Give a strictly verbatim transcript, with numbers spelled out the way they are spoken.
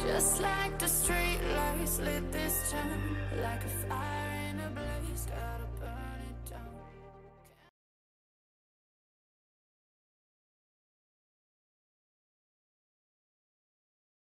Just like the street lights lit this town.